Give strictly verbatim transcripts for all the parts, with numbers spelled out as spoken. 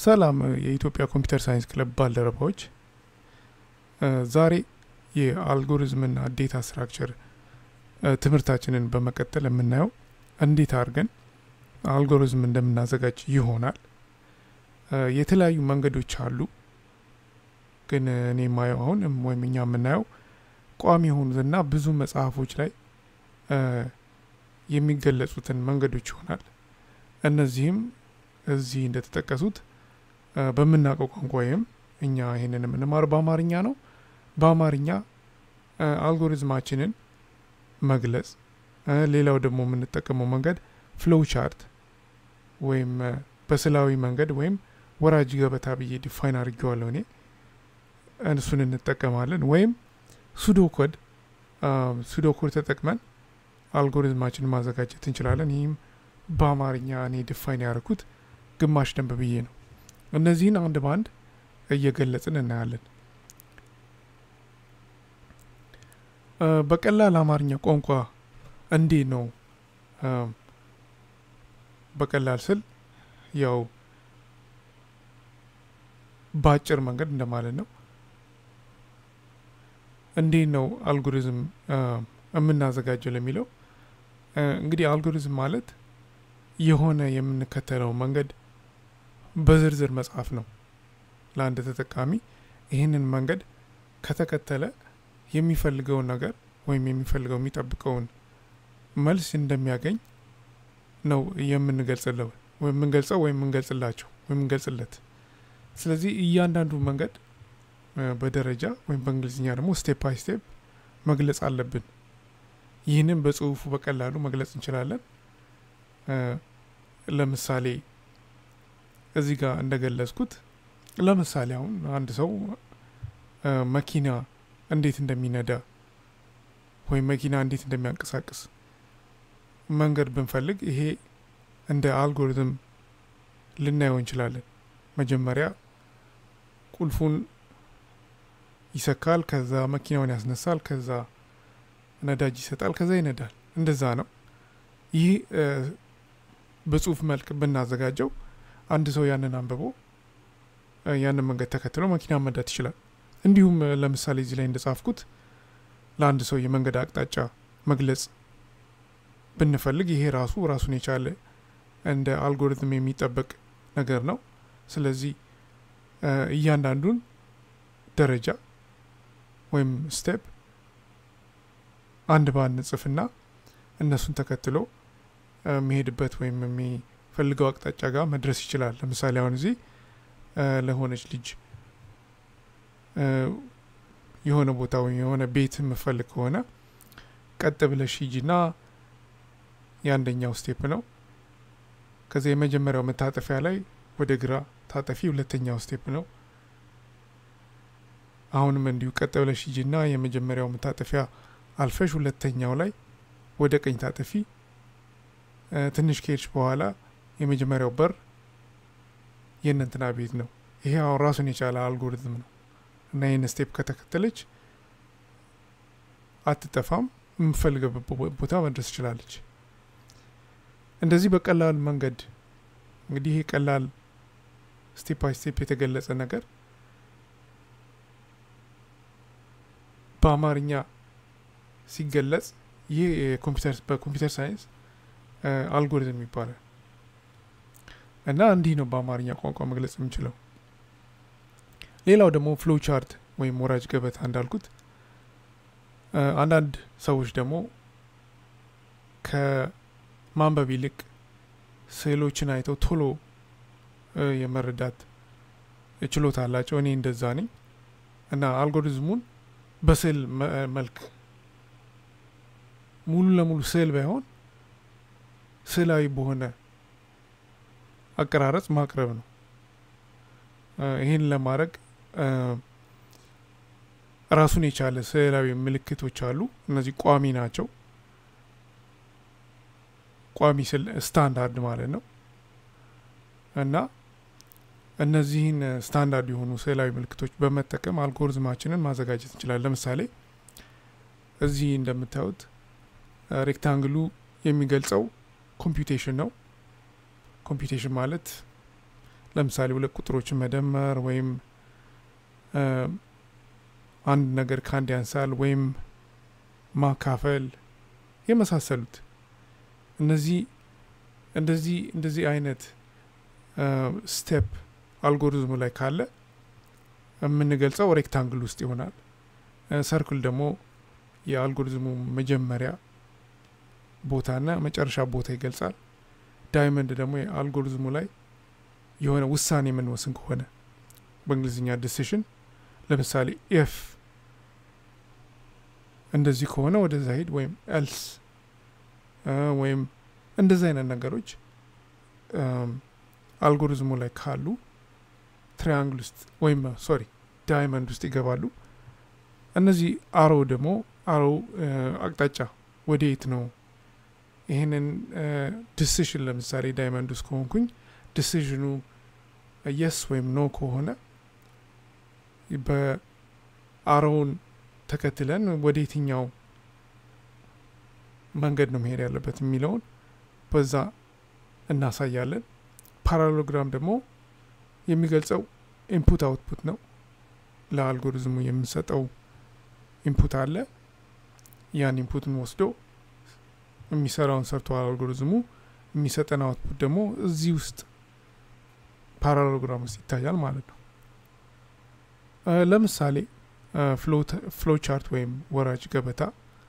ሰላም የኢትዮጵያ ኮምፒውተር ሳይንስ ክለብ ባልደረባዎች ዛሬ የአልጎሪዝም እና ዴታ ስትራክቸር ትምህርታችንን በመቀጠል የምናየው እንዴት አርገን አልጎሪዝም እንደምናዘጋጅ ይሆናል። የተለያዩ መንገዶች አሉ ግን እኔ ማየው አሁን ወይም እኛ የምናየው ቋሚ የሆኑትና ብዙ መጽሐፎች ላይ የሚገለጹትን መንገዶች ይሆናል። እነዚህም እዚህ እንደተጠቀሱት በመናቀው ቋንቋ ወይም እኛ ይሄንን የምንማር በአማርኛ ነው። በአማርኛ አልጎሪዝማችንን መግለጽ ሌላው ደግሞ የምንጠቀመው መንገድ ፍሎው ቻርት ወይም በስላዊ መንገድ ወይም ወራጅ ገበታ ብዬ ዲፋይን አድርጌዋለሁ እኔ እሱን እንጠቀማለን። ወይም ሱዶ ኮድ ሱዶ ኮድ ተጠቅመን አልጎሪዝማችንን ማዘጋጀት እንችላለን። ይህም በአማርኛ እኔ ዲፋይን ያደረኩት ግማሽ ደንብ ብዬ ነው። እነዚህን አንድ ባንድ እየገለጽን እናያለን። በቀላል አማርኛ ቋንቋ እንዴት ነው በቀላል ስል ያው ባጭር መንገድ እንደማለት ነው። እንዴት ነው አልጎሪዝም የምናዘጋጀው ለሚለው እንግዲህ አልጎሪዝም ማለት የሆነ የምንከተለው መንገድ በዝርዝር መጽሐፍ ነው። ለአንድ ተጠቃሚ ይህንን መንገድ ከተከተለ የሚፈልገው ነገር ወይም የሚፈልገው የሚጠብቀውን መልስ እንደሚያገኝ ነው የምንገልጽለው ወይም የምንገልጸው ወይም የምንገልጽላቸው ወይም የምንገልጽለት። ስለዚህ እያንዳንዱ መንገድ በደረጃ ወይም በእንግሊዝኛ ደግሞ ስቴፕ ባይ ስቴፕ መግለጽ አለብን። ይህንን በጽሁፉ በቀላሉ መግለጽ እንችላለን። ለምሳሌ እዚህ ጋር እንደገለጽኩት ለምሳሌ አሁን አንድ ሰው መኪና እንዴት እንደሚነዳ ወይም መኪና እንዴት እንደሚያንቀሳቅስ መንገድ ብንፈልግ ይሄ እንደ አልጎሪዝም ልናየው እንችላለን። መጀመሪያ ቁልፉን ይሰካል፣ ከዛ መኪናውን ያስነሳል፣ ከዛ ነዳጅ ይሰጣል፣ ከዛ ይነዳል። እንደዛ ነው። ይህ በጽሁፍ መልክ ብናዘጋጀው አንድ ሰው ያንን አንብቦ ያንን መንገድ ተከትሎ መኪና መንዳት ይችላል። እንዲሁም ለምሳሌ እዚህ ላይ እንደጻፍኩት ለአንድ ሰው የመንገድ አቅጣጫ መግለጽ ብንፈልግ ይሄ ራሱ ራሱን የቻለ እንደ አልጎሪዝም የሚጠበቅ ነገር ነው። ስለዚህ እያንዳንዱን ደረጃ ወይም ስቴፕ አንድ ባንድ ጽፍና እነሱን ተከትሎ የሚሄድበት ወይም የሚፈልገው አቅጣጫ ጋር መድረስ ይችላል። ለምሳሌ አሁን እዚህ ለሆነች ልጅ የሆነ ቦታ ወይም የሆነ ቤት የምፈልግ ከሆነ ቀጥ ብለሽ ሂጂና የአንደኛው ስቴፕ ነው። ከዛ የመጀመሪያው መታጠፊያ ላይ ወደ ግራ ታጠፊ ሁለተኛው ስቴፕ ነው። አሁንም እንዲሁ ቀጥ ብለሽ ሂጂና የመጀመሪያው መታጠፊያ አልፈሽ ሁለተኛው ላይ ወደ ቀኝ ታጠፊ። ትንሽ ከሄድሽ በኋላ የመጀመሪያው በር የእንትና ቤት ነው። ይሄ አሁን ራሱን የቻለ አልጎሪዝም ነው እና ይህን ስቴፕ ከተከተለች አትጠፋም፣ የምፈልገበት ቦታ መድረስ ትችላለች። እንደዚህ በቀላል መንገድ እንግዲህ ይሄ ቀላል ስቴፕ ባይ ስቴፕ የተገለጸ ነገር በአማርኛ ሲገለጽ ይህ የኮምፒውተር በኮምፒውተር ሳይንስ አልጎሪዝም ይባላል እና እንዲህ ነው በአማርኛ ቋንቋ መግለጽ የምንችለው። ሌላው ደግሞ ፍሎው ቻርት ወይም ወራጅ ገበታ እንዳልኩት አንዳንድ ሰዎች ደግሞ ከማንበብ ይልቅ ስዕሎችን አይተው ቶሎ የመረዳት ችሎታ አላቸው። እኔ እንደዛ ነኝ እና አልጎሪዝሙን በስዕል መልክ ሙሉ ለሙሉ ስዕል ባይሆን ስዕላዊ በሆነ አቀራረጽ ማቅረብ ነው። ይህን ለማድረግ ራሱን የቻለ ስዕላዊ ምልክቶች አሉ። እነዚህ ቋሚ ናቸው። ቋሚ ስል ስታንዳርድ ማለት ነው እና እነዚህን ስታንዳርድ የሆኑ ስዕላዊ ምልክቶች በመጠቀም አልጎሪዝማችንን ማዘጋጀት እንችላለን። ለምሳሌ እዚህ እንደምታዩት ሬክታንግሉ የሚገልጸው ኮምፒውቴሽን ነው። ኮምፒውቴሽን ማለት ለምሳሌ ሁለት ቁጥሮችን መደመር ወይም አንድ ነገር ከአንድ ያንሳል ወይም ማካፈል የመሳሰሉት እነዚህ እንደዚህ እንደዚህ አይነት ስቴፕ አልጎሪዝሙ ላይ ካለ የምንገልጸው ሬክታንግል ውስጥ ይሆናል። ሰርክል ደግሞ የአልጎሪዝሙ መጀመሪያ ቦታና መጨረሻ ቦታ ይገልጻል። ዳይመንድ ደግሞ የአልጎሪዝሙ ላይ የሆነ ውሳኔ የምንወስን ከሆነ በእንግሊዝኛ ዲሲሽን ለምሳሌ ኢፍ እንደዚህ ከሆነ ወደዛ ሄድ ወይም ኤልስ ወይም እንደዚህ አይነት ነገሮች አልጎሪዝሙ ላይ ካሉ ትራያንግል ውስጥ ወይም ሶሪ ዳይመንድ ውስጥ ይገባሉ። እነዚህ አሮ ደግሞ አሮ አቅጣጫ ወዴት ነው ይሄንን ዲሲሽን ለምሳሌ ዳይመንድ ውስጥ ከሆንኩኝ ዲሲሽኑ የስ ወይም ኖ ከሆነ በአሮውን ተከትለን ወዴትኛው መንገድ ነው መሄድ ያለበት የሚለውን በዛ እናሳያለን። ፓራሎግራም ደግሞ የሚገልጸው ኢንፑት አውትፑት ነው። ለአልጎሪዝሙ የምንሰጠው ኢንፑት አለ። ያን ኢንፑትን ወስዶ የሚሰራውን ሰርቶ አልጎሪዝሙ የሚሰጠን አውትፑት ደግሞ እዚህ ውስጥ ፓራሎግራም ውስጥ ይታያል ማለት ነው። ለምሳሌ ፍሎ ቻርት ወይም ወራጅ ገበታ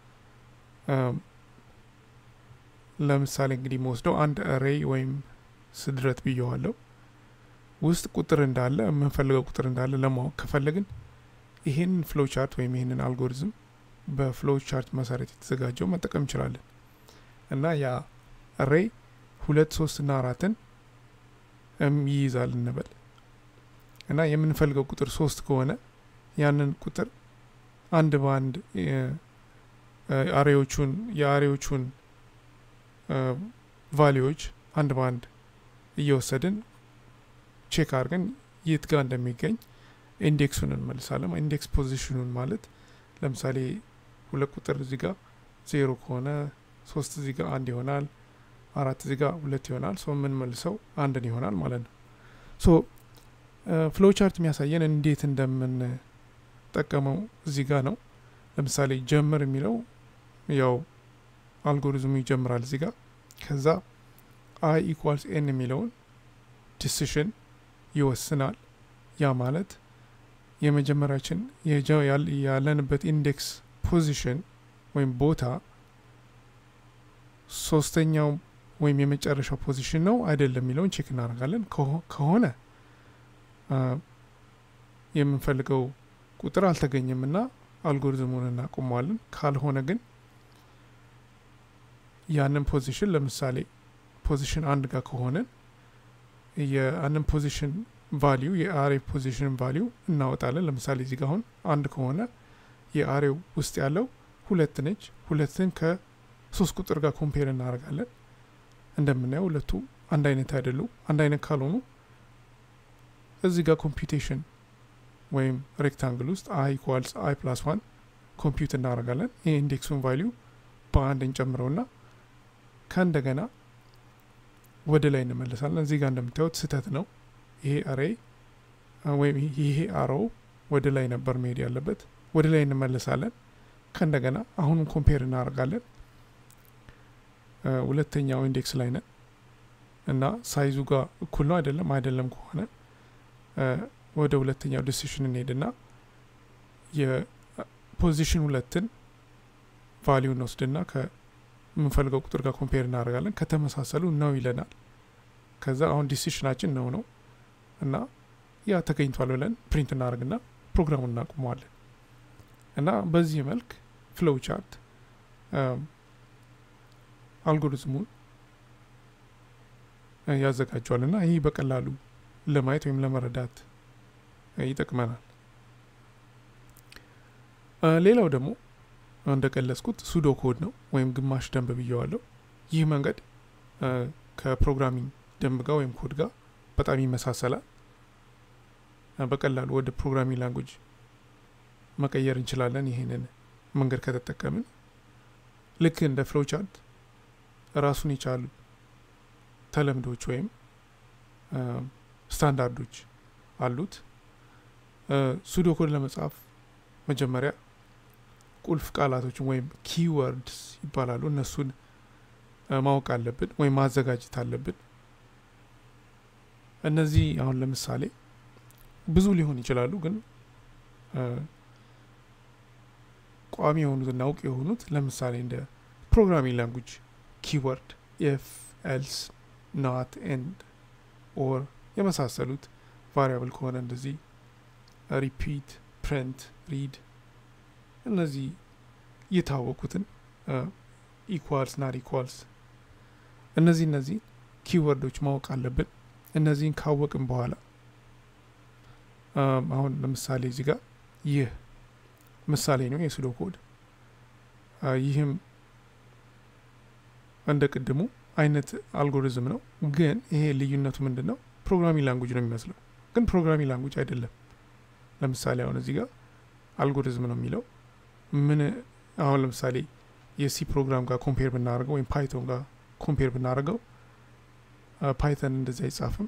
ለምሳሌ እንግዲህ መወስደው አንድ አሬይ ወይም ስድረት ብየዋለሁ ውስጥ ቁጥር እንዳለ የምንፈልገው ቁጥር እንዳለ ለማወቅ ከፈለግን ይሄንን ፍሎ ቻርት ወይም ይሄንን አልጎሪዝም በፍሎ ቻርት መሰረት የተዘጋጀው መጠቀም እንችላለን። እና ያ አሬይ ሁለት ሶስት እና አራትን ይይዛል እንበል እና የምንፈልገው ቁጥር ሶስት ከሆነ ያንን ቁጥር አንድ በአንድ አሬዎቹን የአሬዎቹን ቫልዩዎች አንድ በአንድ እየወሰድን ቼክ አድርገን የት ጋር እንደሚገኝ ኢንዴክሱን እንመልሳለን። ኢንዴክስ ፖዚሽኑን ማለት ለምሳሌ ሁለት ቁጥር እዚህ ጋር ዜሮ ከሆነ ሶስት እዚህ ጋር አንድ ይሆናል፣ አራት እዚህ ጋር ሁለት ይሆናል። ሶ ምን መልሰው አንድን ይሆናል ማለት ነው። ሶ ፍሎ ቻርት የሚያሳየን እንዴት እንደምን ጠቀመው እዚህ ጋር ነው። ለምሳሌ ጀምር የሚለው ያው አልጎሪዝሙ ይጀምራል እዚህ ጋር። ከዛ አይ ኢኳልስ ኤን የሚለውን ዲሲሽን ይወስናል። ያ ማለት የመጀመሪያችን ያለንበት ኢንዴክስ ፖዚሽን ወይም ቦታ ሶስተኛው ወይም የመጨረሻው ፖዚሽን ነው አይደለም የሚለውን ቼክ እናደርጋለን። ከሆነ የምንፈልገው ቁጥር አልተገኘምና አልጎሪዝሙን እናቆመዋለን። ካልሆነ ግን ያንን ፖዚሽን ለምሳሌ ፖዚሽን አንድ ጋር ከሆነ የአንን ፖዚሽን ቫልዩ የአሬ ፖዚሽን ቫልዩ እናወጣለን። ለምሳሌ እዚህ ጋር አሁን አንድ ከሆነ የአሬው ውስጥ ያለው ሁለት ነች። ሁለትን ከሶስት ቁጥር ጋር ኮምፔር እናደርጋለን። እንደምናየው ሁለቱ አንድ አይነት አይደሉም። አንድ አይነት ካልሆኑ እዚህ ጋር ኮምፒውቴሽን ወይም ሬክታንግል ውስጥ አይ ኢኳልስ አይ ፕላስ ዋን ኮምፒውት እናደርጋለን። ይህ ኢንዴክሱን ቫልዩ በአንድ እንጨምረውና ከእንደገና ወደ ላይ እንመለሳለን። እዚህ ጋር እንደምታዩት ስህተት ነው። ይሄ አሬ ወይም ይሄ አሮው ወደ ላይ ነበር መሄድ ያለበት። ወደ ላይ እንመለሳለን። ከእንደገና አሁንም ኮምፔር እናደርጋለን። ሁለተኛው ኢንዴክስ ላይ ነን እና ሳይዙ ጋር እኩል ነው አይደለም አይደለም ከሆነ ወደ ሁለተኛው ዲሲሽን እንሄድና የፖዚሽን ሁለትን ቫልዩ እንወስድና ከምንፈልገው ቁጥር ጋር ኮምፔር እናደርጋለን። ከተመሳሰሉ ነው ይለናል። ከዛ አሁን ዲሲሽናችን ነው ነው እና ያ ተገኝቷል ብለን ፕሪንት እናደርግና ፕሮግራሙን እናቆመዋለን። እና በዚህ መልክ ፍሎው ቻርት አልጎሪዝሙን ያዘጋጃልና ይህ በቀላሉ ለማየት ወይም ለመረዳት ይጠቅመናል። ሌላው ደግሞ እንደገለጽኩት ሱዶ ኮድ ነው ወይም ግማሽ ደንብ ብየዋለሁ። ይህ መንገድ ከፕሮግራሚንግ ደንብ ጋር ወይም ኮድ ጋር በጣም ይመሳሰላል። በቀላሉ ወደ ፕሮግራሚንግ ላንጉዌጅ መቀየር እንችላለን ይሄንን መንገድ ከተጠቀምን። ልክ እንደ ፍሎ ቻርት ራሱን የቻሉ ተለምዶች ወይም ስታንዳርዶች አሉት። ሱዶ ኮድ ለመጻፍ መጀመሪያ ቁልፍ ቃላቶችን ወይም ኪወርድስ ይባላሉ እነሱን ማወቅ አለብን ወይም ማዘጋጀት አለብን። እነዚህ አሁን ለምሳሌ ብዙ ሊሆን ይችላሉ ግን ቋሚ የሆኑት እና አውቅ የሆኑት ለምሳሌ እንደ ፕሮግራሚንግ ላንጉጅ ኪወርድ if else not and or የመሳሰሉት ቫሪያብል ከሆነ እንደዚህ repeat print read እነዚህ የታወቁትን equals not equals እነዚህ እነዚህ ኪወርዶች ማወቅ አለብን። እነዚህን ካወቅን በኋላ አሁን ለምሳሌ እዚህ ጋር ይህ ምሳሌ ነው የሱዶ ኮድ። ይህም እንደ ቅድሙ አይነት አልጎሪዝም ነው ግን ይሄ ልዩነቱ ምንድነው? ፕሮግራሚንግ ላንጉጅ ነው የሚመስለው ግን ፕሮግራሚንግ ላንጉጅ አይደለም። ለምሳሌ አሁን እዚህ ጋር አልጎሪዝም ነው የሚለው ምን አሁን ለምሳሌ የሲ ፕሮግራም ጋር ኮምፔር ብናደርገው ወይም ፓይቶን ጋር ኮምፔር ብናደርገው ፓይተን እንደዚህ አይጻፍም።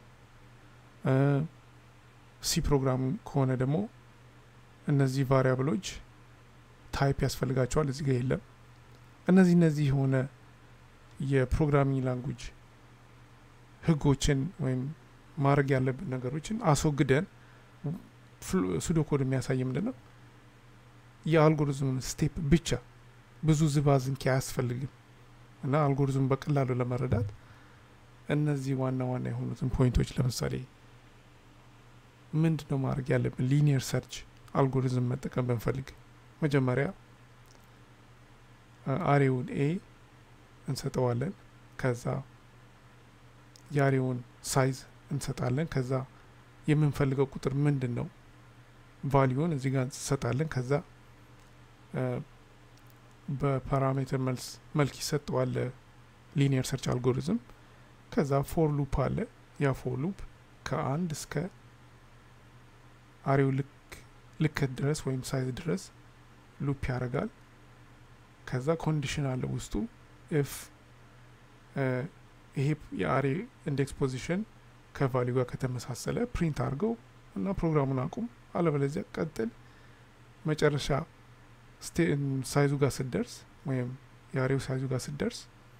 ሲ ፕሮግራም ከሆነ ደግሞ እነዚህ ቫሪያብሎች ታይፕ ያስፈልጋቸዋል እዚህ ጋር የለም። እነዚህ እነዚህ ሆነ የፕሮግራሚንግ ላንጉጅ ህጎችን ወይም ማድረግ ያለብን ነገሮችን አስወግደን ሱዶ ኮድ የሚያሳይ ምንድነው የአልጎሪዝም ስቴፕ ብቻ ብዙ ዝባዝንኪ አያስፈልግም እና አልጎሪዝም በቀላሉ ለመረዳት እነዚህ ዋና ዋና የሆኑትን ፖይንቶች ለምሳሌ ምንድነው ማድረግ ያለብን ሊኒየር ሰርች አልጎሪዝም መጠቀም ብንፈልግ መጀመሪያ አሬውን ኤ እንሰጠዋለን ከዛ የአሬውን ሳይዝ እንሰጣለን ከዛ የምንፈልገው ቁጥር ምንድነው ቫልዩን እዚህ ጋር እንሰጣለን ከዛ በፓራሜትር መልስ መልክ ይሰጠዋል ሊኒየር ሰርች አልጎሪዝም ከዛ ፎር ሉፕ አለ ያ ፎር ሉፕ ከአንድ እስከ አሬው ልክ ልከት ድረስ ወይም ሳይዝ ድረስ ሉፕ ያደርጋል ከዛ ኮንዲሽን አለ ውስጡ if ይሄ የአሬ ኢንዴክስ ፖዚሽን ከቫልዩ ጋር ከተመሳሰለ ፕሪንት አድርገው እና ፕሮግራሙን አቁም አለበለዚያ ቀጥል መጨረሻ ሳይዙ ጋር ሲደርስ ወይም የአሬው ሳይዙ ጋር ሲደርስ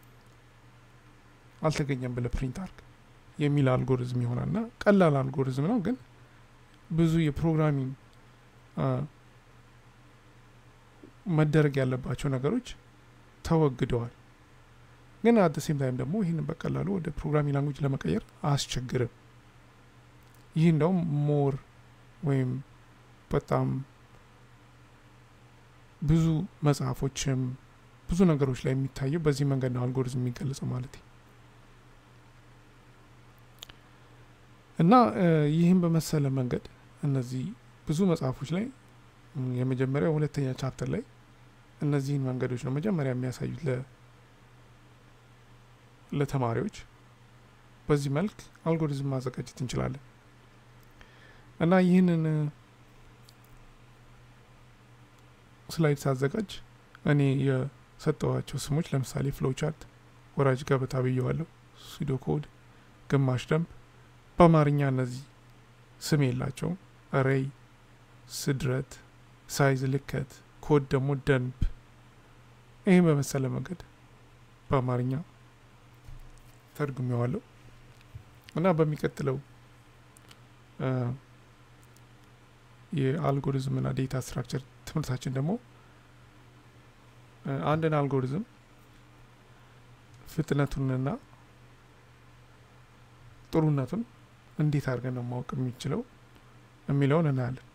አልተገኘም ብለ ፕሪንት አድርግ የሚል አልጎሪዝም ይሆናልና ቀላል አልጎሪዝም ነው ግን ብዙ የፕሮግራሚንግ መደረግ ያለባቸው ነገሮች ተወግደዋል። ግን አት ሴም ታይም ደግሞ ይህንን በቀላሉ ወደ ፕሮግራሚንግ ላንጉጅ ለመቀየር አስቸግርም። ይህ እንደውም ሞር ወይም በጣም ብዙ መጽሐፎችም ብዙ ነገሮች ላይ የሚታየው በዚህ መንገድ ነው አልጎሪዝም የሚገለጸው ማለት ነው። እና ይህን በመሰለ መንገድ እነዚህ ብዙ መጽሐፎች ላይ የመጀመሪያው ሁለተኛ ቻፕተር ላይ እነዚህን መንገዶች ነው መጀመሪያ የሚያሳዩት ለ ለተማሪዎች በዚህ መልክ አልጎሪዝም ማዘጋጀት እንችላለን። እና ይህንን ስላይድ ሳዘጋጅ እኔ የሰጠዋቸው ስሞች ለምሳሌ ፍሎ ቻርት፣ ወራጅ ገበታ ብየዋለሁ፣ ሱዶ ኮድ፣ ግማሽ ደንብ በአማርኛ እነዚህ ስም የላቸውም። አሬይ፣ ስድረት፣ ሳይዝ ልከት፣ ኮድ ደግሞ ደንብ። ይሄን በመሰለ መንገድ በአማርኛ ተርጉሜዋለሁ እና በሚቀጥለው የአልጎሪዝም እና ዴታ ስትራክቸር ትምህርታችን ደግሞ አንድን አልጎሪዝም ፍጥነቱንና ጥሩነቱን እንዴት አድርገን ነው ማወቅ የሚችለው የሚለውን እናያለን።